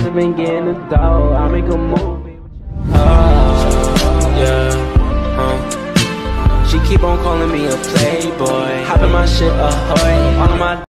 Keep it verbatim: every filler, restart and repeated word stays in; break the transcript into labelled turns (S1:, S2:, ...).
S1: have been getting the dough. I'll make a movie.
S2: Oh, yeah, huh. She keep on calling me a playboy. Hopping my shit ahoy. All of my